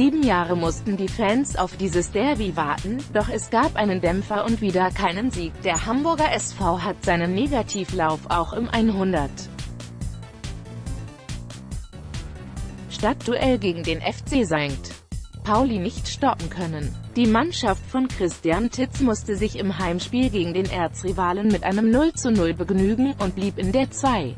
7 Jahre mussten die Fans auf dieses Derby warten, doch es gab einen Dämpfer und wieder keinen Sieg. Der Hamburger SV hat seinen Negativlauf auch im 100. Stadtduell gegen den FC St. Pauli nicht stoppen können. Die Mannschaft von Christian Titz musste sich im Heimspiel gegen den Erzrivalen mit einem 0:0 begnügen und blieb in der 2.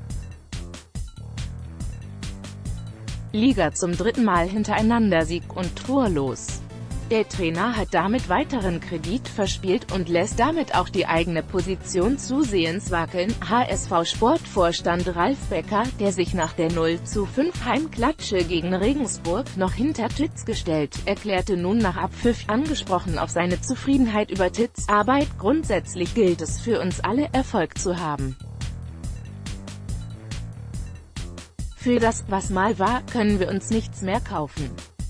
Liga zum 3. Mal hintereinander sieg- und torlos. Der Trainer hat damit weiteren Kredit verspielt und lässt damit auch die eigene Position zusehends wackeln. HSV-Sportvorstand Ralf Becker, der sich nach der 0:5 Heimklatsche gegen Regensburg noch hinter Titz gestellt, erklärte nun nach Abpfiff, angesprochen auf seine Zufriedenheit über Titz' Arbeit: Grundsätzlich gilt es für uns alle, Erfolg zu haben. Für das, was mal war, können wir uns nichts mehr kaufen.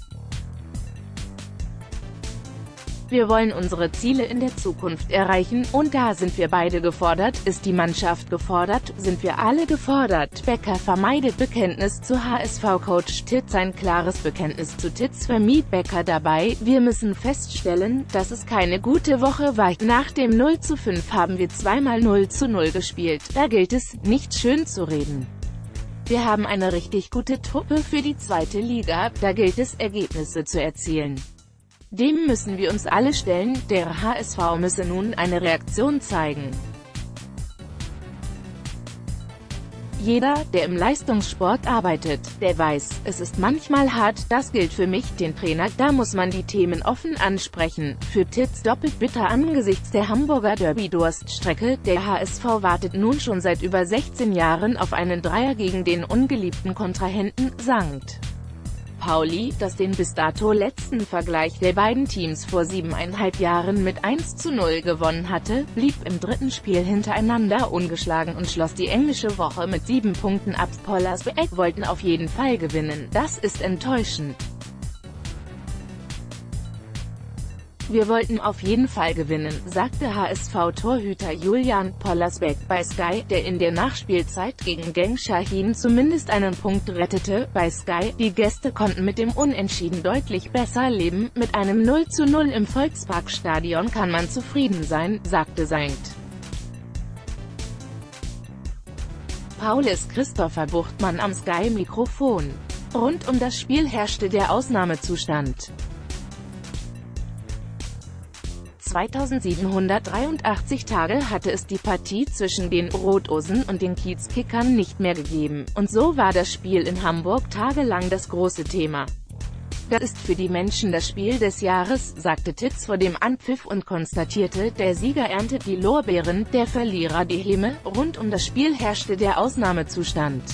Wir wollen unsere Ziele in der Zukunft erreichen, und da sind wir beide gefordert. Ist die Mannschaft gefordert, sind wir alle gefordert. Becker vermeidet Bekenntnis zu HSV-Coach Titz. Ein klares Bekenntnis zu Titz vermied Becker dabei: Wir müssen feststellen, dass es keine gute Woche war. Nach dem 0:5 haben wir zweimal 0:0 gespielt. Da gilt es, nicht schön zu reden. Wir haben eine richtig gute Truppe für die 2. Liga, da gilt es, Ergebnisse zu erzielen. Dem müssen wir uns alle stellen, der HSV müsse nun eine Reaktion zeigen. Jeder, der im Leistungssport arbeitet, der weiß, es ist manchmal hart. Das gilt für mich, den Trainer, da muss man die Themen offen ansprechen. Für Titz doppelt bitter angesichts der Hamburger Derby-Durststrecke. Der HSV wartet nun schon seit über 16 Jahren auf einen Dreier gegen den ungeliebten Kontrahenten St. Pauli, das den bis dato letzten Vergleich der beiden Teams vor 7,5 Jahren mit 1:0 gewonnen hatte, blieb im 3. Spiel hintereinander ungeschlagen und schloss die englische Woche mit 7 Punkten ab. Pollersbeck wollten auf jeden Fall gewinnen, das ist enttäuschend. Wir wollten auf jeden Fall gewinnen, sagte HSV-Torhüter Julian Pollersbeck bei Sky, der in der Nachspielzeit gegen Genk Şahin zumindest einen Punkt rettete. Bei Sky: Die Gäste konnten mit dem Unentschieden deutlich besser leben, mit einem 0:0 im Volksparkstadion kann man zufrieden sein, sagte St. Paulis Christopher Buchtmann am Sky-Mikrofon. Rund um das Spiel herrschte der Ausnahmezustand. 2783 Tage hatte es die Partie zwischen den Rotosen und den Kiezkickern nicht mehr gegeben, und so war das Spiel in Hamburg tagelang das große Thema. Das ist für die Menschen das Spiel des Jahres, sagte Titz vor dem Anpfiff und konstatierte: Der Sieger erntet die Lorbeeren, der Verlierer die Häme. Rund um das Spiel herrschte der Ausnahmezustand.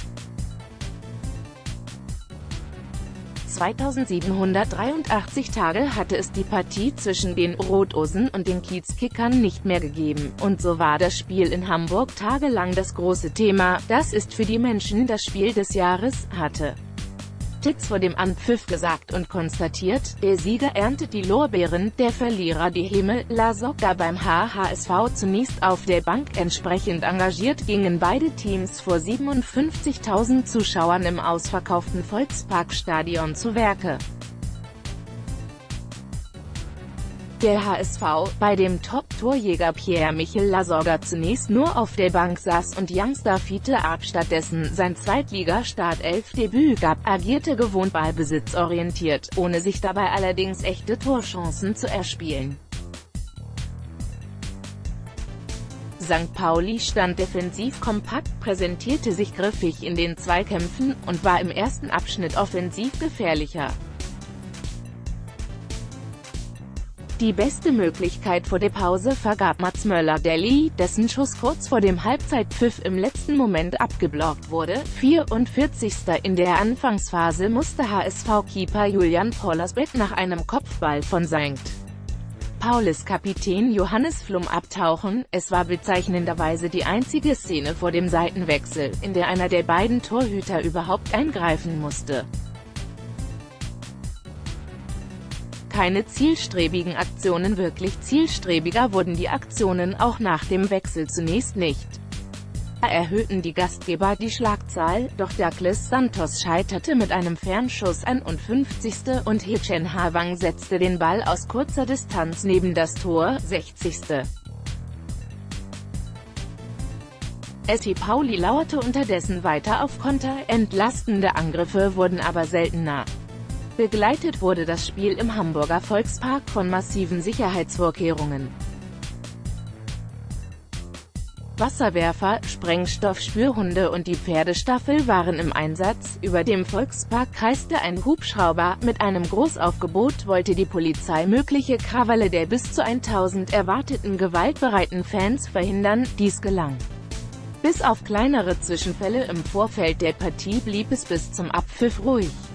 2783 Tage hatte es die Partie zwischen den Rotosen und den Kiezkickern nicht mehr gegeben, und so war das Spiel in Hamburg tagelang das große Thema. Das ist für die Menschen das Spiel des Jahres, hatte Titz vor dem Anpfiff gesagt und konstatiert: Der Sieger erntet die Lorbeeren, der Verlierer die Häme. Lasogga beim HSV zunächst auf der Bank. Entsprechend engagiert gingen beide Teams vor 57.000 Zuschauern im ausverkauften Volksparkstadion zu Werke. Der HSV, bei dem Top-Torjäger Pierre-Michel Lasogga zunächst nur auf der Bank saß und Youngster Fiete Arp stattdessen sein Zweitliga-Startelf-Debüt gab, agierte gewohnt ballbesitzorientiert, ohne sich dabei allerdings echte Torchancen zu erspielen. St. Pauli stand defensiv kompakt, präsentierte sich griffig in den Zweikämpfen und war im ersten Abschnitt offensiv gefährlicher. Die beste Möglichkeit vor der Pause vergab Mats Möller-Deli, dessen Schuss kurz vor dem Halbzeitpfiff im letzten Moment abgeblockt wurde. 44. In der Anfangsphase musste HSV-Keeper Julian Pollersbeck nach einem Kopfball von St. Paulis Kapitän Johannes Flum abtauchen. Es war bezeichnenderweise die einzige Szene vor dem Seitenwechsel, in der einer der beiden Torhüter überhaupt eingreifen musste. Keine zielstrebigen Aktionen. Wirklich zielstrebiger wurden die Aktionen auch nach dem Wechsel zunächst nicht. erhöhten die Gastgeber die Schlagzahl, doch Douglas Santos scheiterte mit einem Fernschuss 51. und He Chen Ha-Wang setzte den Ball aus kurzer Distanz neben das Tor, 60. SC Pauli lauerte unterdessen weiter auf Konter, entlastende Angriffe wurden aber seltener. Begleitet wurde das Spiel im Hamburger Volkspark von massiven Sicherheitsvorkehrungen. Wasserwerfer, Sprengstoff-Spürhunde und die Pferdestaffel waren im Einsatz. Über dem Volkspark kreiste ein Hubschrauber. Mit einem Großaufgebot wollte die Polizei mögliche Krawalle der bis zu 1000 erwarteten gewaltbereiten Fans verhindern. Dies gelang. Bis auf kleinere Zwischenfälle im Vorfeld der Partie blieb es bis zum Abpfiff ruhig.